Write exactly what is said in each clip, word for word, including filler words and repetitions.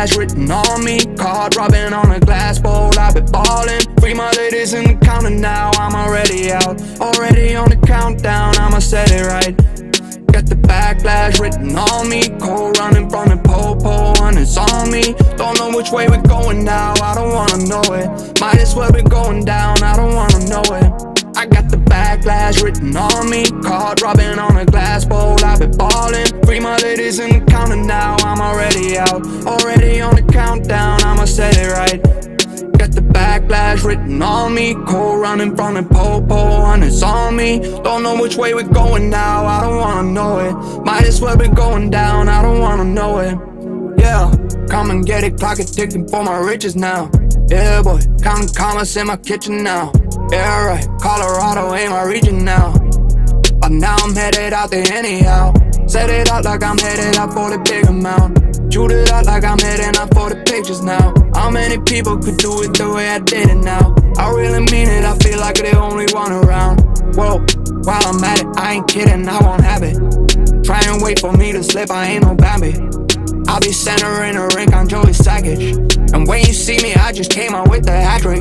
backlash written on me. Card robbing on a glass bowl, I've been ballin'. Free my ladies in the counter now, I'm already out. Already on the countdown, I'ma set it right. Got the backlash written on me. Cold running from the po-po and it's on me. Don't know which way we're going now, I don't wanna know it. Might as well be going down, I don't wanna know it. I got the backlash written on me. Card robbing on a glass bowl, I've been ballin'. Free my ladies in the counter now, I'm already out. Already on the countdown, I'ma set it right. Got the backlash written on me. Cold running from the po-po and it's on me. Don't know which way we're going now, I don't wanna know it. Might as well be going down, I don't wanna know it. Yeah, come and get it, clock it ticking for my riches now. Yeah boy, counting commas in my kitchen now. Yeah right, Colorado ain't my region now. But now I'm headed out there anyhow. Set it up like I'm headed out for the big amount. Shoot it up like I'm heading out for the pictures now. How many people could do it the way I did it now? I really mean it, I feel like the only one around. Whoa, while I'm at it, I ain't kidding, I won't have it. Try and wait for me to slip, I ain't no Bambi. I'll be center in a rink, I'm Joey Sackage. And when you see me, I just came out with the hat trick.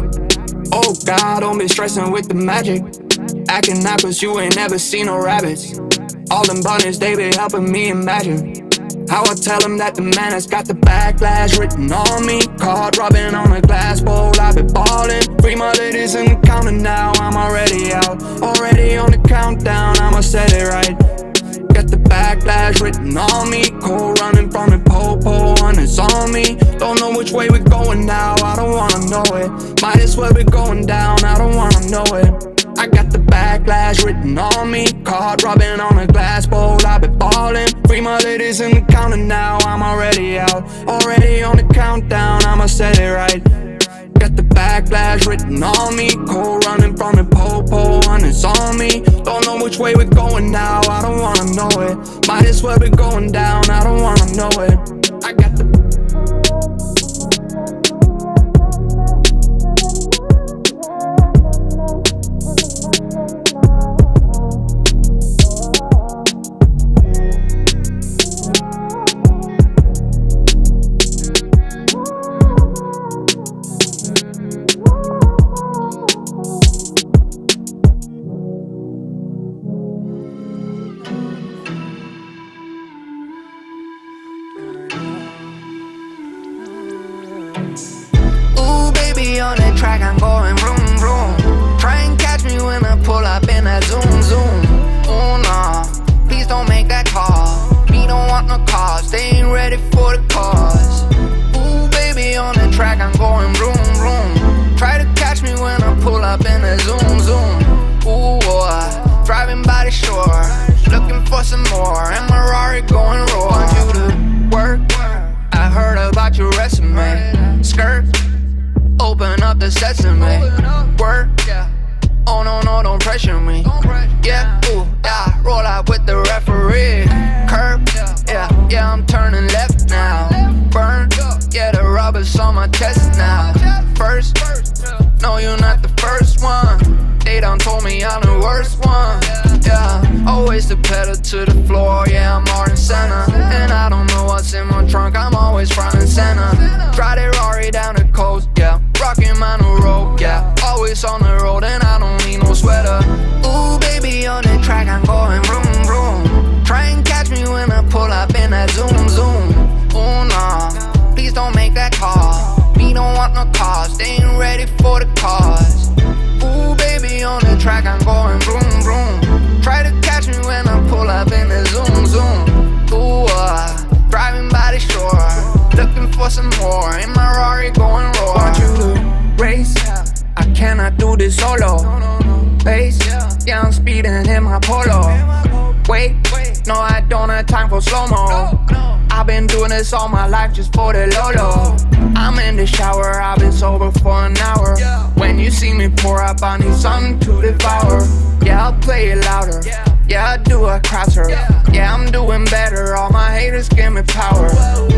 Oh God, don't be stressing with the magic. Acting out cause you ain't never seen no rabbits. All them bunnies, they be helping me imagine how I tell them that the man has got the backlash written on me. Card robbing on a glass bowl, I've been ballin'. Free my ladies in the counter now, I'm already out. Already on the countdown, I'ma set it right. Got the backlash written on me. Cold running from the po-po and it's on me. Don't know which way we're going now, I don't wanna know it. Might as well be going down, I don't wanna know it. I got the backlash written on me. Card robbing on a glass bowl, I've been ballin'. Free my ladies in the counter now, I'm already out. Already on the countdown, I'ma set it right. Got the backlash written on me. Cold running from the po-po and it's on me. Don't know which way we're going now, I don't wanna know it. Might as well be going down, I don't wanna know it. I got the on that track, I'm going vroom vroom. Try and catch me when I pull up in that zoom zoom. Oh no, please don't make that call. Me don't want no calls, they ain't ready for the cause. Ooh baby, on that track, I'm going vroom vroom. Try to catch me when I pull up in that zoom zoom. Ooh boy, driving by the shore, looking for some more, and my Rari going raw. Want you to work, I heard about your resume. Skirt, open up the sesame. Work, yeah. Oh no, no, don't pressure me. Yeah, ooh, yeah. Roll out with the referee. Curb, yeah, yeah, I'm turning left now. Burn, yeah, the rubber's on my chest now. First, no, you're not the first one. They done told me I'm the worst one. Yeah, always the pedal to the floor. Yeah, I'm more than center. And I don't know what's in my trunk, I'm always front and center. Drive that Rari down the coast, yeah. Rockin' my new road, yeah. Always on the road and I don't need no sweater. Ooh, baby, on the track, I'm going vroom, vroom. Try and catch me when I pull up in that zoom, zoom. Ooh, nah, please don't make that call. Me don't want no calls, they ain't ready for the cause. Ooh, baby, on the track, I'm going vroom, vroom. Try to catch me when I pull up in the zoom, zoom. Ooh, uh, driving by the shore, looking for some more, in my Rari going raw. Want you to race, I cannot do this solo. Pace, yeah, I'm speeding in my polo. Wait, no, I don't have time for slow-mo. I've been doing this all my life just for the Lolo. I'm in the shower, I've been sober for an hour. When you see me pour up, I need something to devour. Yeah, I'll play it louder. Yeah, I do a crosser. Yeah, I'm doing better, all my haters give me power.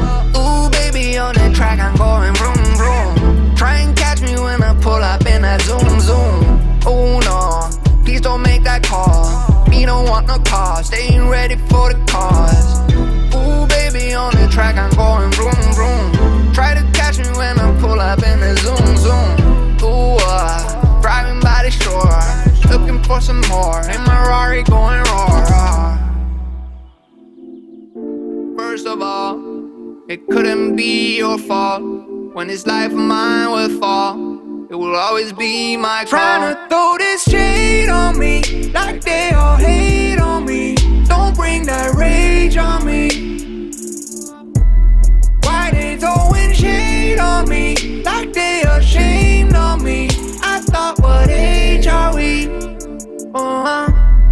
Ooh, baby, on the track, I'm going vroom, vroom. Try and catch me when I pull up in that zoom, zoom. Oh no, please don't make that call. Me don't want no calls, they ain't ready for the cause. Ooh, baby, on the track, I'm going vroom, vroom. Try your fault. When this life of mine will fall, it will always be my call. Tryna throw this shade on me, like they all hate on me. Don't bring that rage on me. Why they throwing shade on me, like they ashamed of me? I thought, what age are we? Uh-huh.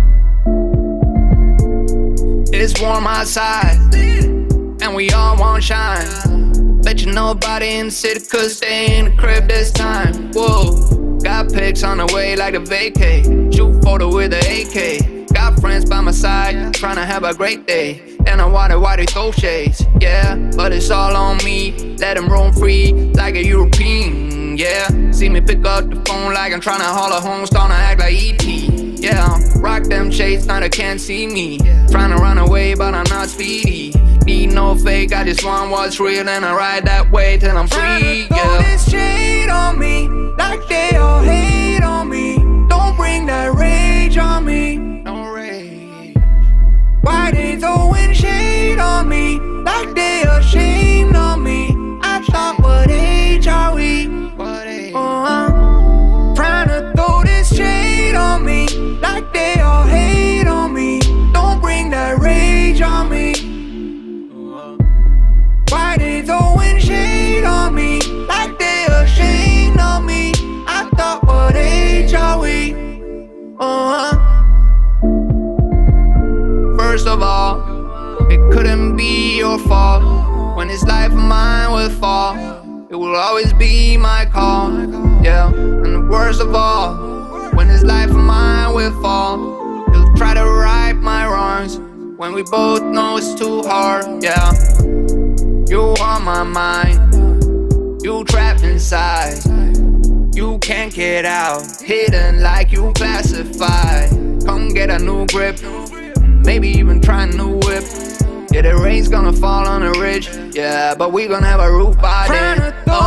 It's warm outside, and we all want shine. Bet you nobody in the city could stay in the crib this time. Whoa, got pics on the way like a vacay. Shoot photo with a A K. Got friends by my side, tryna have a great day. And I wonder why they throw shades, yeah. But it's all on me, let them roam free like a European, yeah. See me pick up the phone like I'm tryna holler home, starting to act like E T. Yeah, rock them shades, now they can't see me. Tryna run away, but I'm not speedy. Need no fake, I just want what's real, and I ride that way till I'm free, yeah. Throw this shade on me, like they all hate on me. Don't bring that rage on me. No rage. Why they throwing shade on me, like they ashamed of me? I thought, what age are we? What age? Uh-huh. Tryna throw this shade on me, like they all hate on me. Don't bring that rage on me. Why they throwing shade on me, like they ashamed of me? I thought, what age are we? Uh-huh. First of all, it couldn't be your fault. When this life of mine will fall, it will always be my call, yeah. And the worst of all, when this life of mine will fall, you'll try to right my wrongs when we both know it's too hard, yeah. You on my mind, you trapped inside. You can't get out, hidden like you classified. Come get a new grip, maybe even try a new whip. Yeah, the rain's gonna fall on the ridge, yeah, but we gonna have a roof by then. Tryna throw